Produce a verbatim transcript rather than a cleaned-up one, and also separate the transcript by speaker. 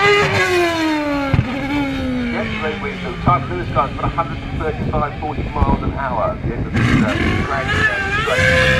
Speaker 1: Yesterday we, the time through the sky was about one thirty-five, forty miles an hour at the end of this uh, grand uh, straight.